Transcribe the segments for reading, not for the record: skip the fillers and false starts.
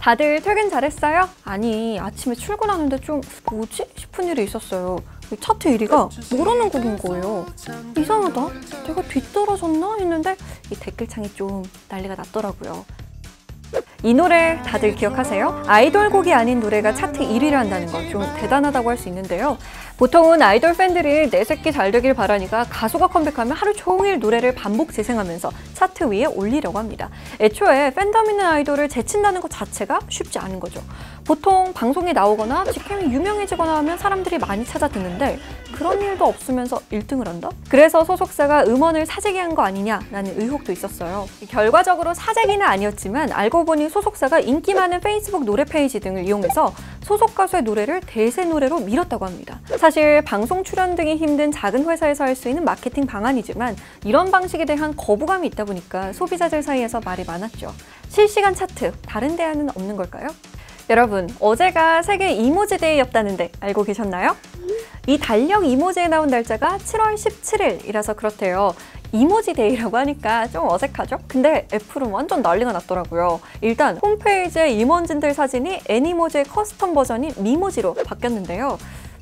다들 퇴근 잘했어요? 아니, 아침에 출근하는데 좀 뭐지? 싶은 일이 있었어요. 차트 1위가 모르는 곡인 거예요. 이상하다? 내가 뒤떨어졌나? 했는데 이 댓글창이 좀 난리가 났더라고요. 이 노래 다들 기억하세요? 아이돌 곡이 아닌 노래가 차트 1위를 한다는 건 좀 대단하다고 할 수 있는데요. 보통은 아이돌 팬들이 내 새끼 잘 되길 바라니까 가수가 컴백하면 하루 종일 노래를 반복 재생하면서 차트 위에 올리려고 합니다. 애초에 팬덤 있는 아이돌을 제친다는 것 자체가 쉽지 않은 거죠. 보통 방송에 나오거나 직캠이 유명해지거나 하면 사람들이 많이 찾아 듣는데 그런 일도 없으면서 1등을 한다? 그래서 소속사가 음원을 사재기 한 거 아니냐라는 의혹도 있었어요. 결과적으로 사재기는 아니었지만 알고 보니 소속사가 인기 많은 페이스북 노래 페이지 등을 이용해서 소속 가수의 노래를 대세 노래로 밀었다고 합니다. 사실 방송 출연 등이 힘든 작은 회사에서 할 수 있는 마케팅 방안이지만 이런 방식에 대한 거부감이 있다 보니까 소비자들 사이에서 말이 많았죠. 실시간 차트, 다른 데에는 없는 걸까요? 여러분, 어제가 세계 이모지 데이였다는데 알고 계셨나요? 이 달력 이모지에 나온 날짜가 7월 17일이라서 그렇대요. 이모지 데이라고 하니까 좀 어색하죠? 근데 애플은 완전 난리가 났더라고요. 일단 홈페이지에 임원진들 사진이 애니모지의 커스텀 버전인 미모지로 바뀌었는데요.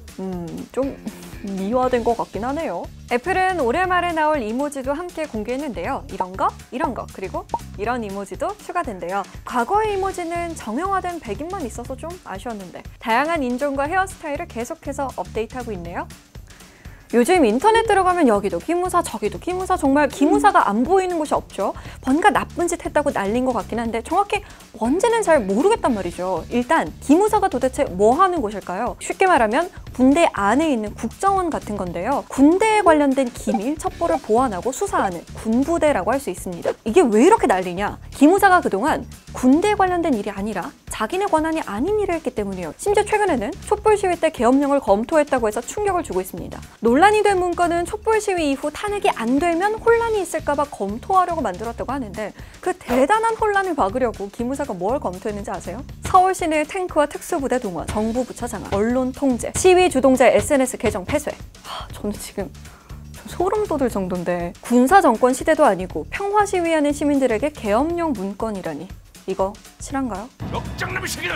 좀 미화된 것 같긴 하네요. 애플은 올해 말에 나올 이모지도 함께 공개했는데요. 이런 거, 그리고 이런 이모지도 추가된대요. 과거의 이모지는 정형화된 백인만 있어서 좀 아쉬웠는데 다양한 인종과 헤어스타일을 계속해서 업데이트하고 있네요. 요즘 인터넷 들어가면 여기도 기무사 저기도 기무사, 정말 기무사가 안 보이는 곳이 없죠. 뭔가 나쁜 짓 했다고 난린 것 같긴 한데 정확히 뭔지는 잘 모르겠단 말이죠. 일단 기무사가 도대체 뭐 하는 곳일까요? 쉽게 말하면 군대 안에 있는 국정원 같은 건데요. 군대에 관련된 기밀, 첩보를 보완하고 수사하는 군부대라고 할 수 있습니다. 이게 왜 이렇게 난리냐? 기무사가 그동안 군대에 관련된 일이 아니라 자기네 권한이 아닌 일을 했기 때문이에요. 심지어 최근에는 촛불 시위 때 계엄령을 검토했다고 해서 충격을 주고 있습니다. 논란이 된 문건은 촛불 시위 이후 탄핵이 안 되면 혼란이 있을까 봐 검토하려고 만들었다고 하는데 그 대단한 혼란을 막으려고 기무사가 뭘 검토했는지 아세요? 서울시 내 탱크와 특수부대 동원, 정부 부처 장악, 언론 통제, 시위 주동자 SNS 계정 폐쇄. 저는 지금 소름 돋을 정도인데 군사 정권 시대도 아니고 평화 시위하는 시민들에게 계엄령 문건이라니. 이거 실한가요? 역장남의 새끼들!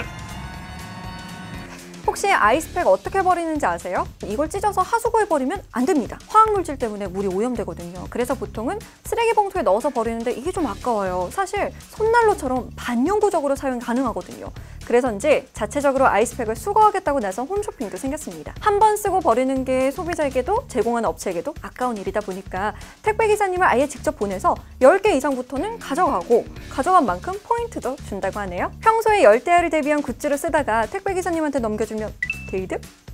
혹시 아이스팩 어떻게 버리는지 아세요? 이걸 찢어서 하수구에 버리면 안 됩니다. 화학물질 때문에 물이 오염되거든요. 그래서 보통은 쓰레기 봉투에 넣어서 버리는데 이게 좀 아까워요. 사실 손난로처럼 반영구적으로 사용 가능하거든요. 그래서인지 자체적으로 아이스팩을 수거하겠다고 나선 홈쇼핑도 생겼습니다. 한 번 쓰고 버리는 게 소비자에게도 제공하는 업체에게도 아까운 일이다 보니까 택배 기사님을 아예 직접 보내서 10개 이상부터는 가져가고 가져간 만큼 포인트도 준다고 하네요. 평소에 열대야를 대비한 굿즈를 쓰다가 택배 기사님한테 넘겨주면 게이득?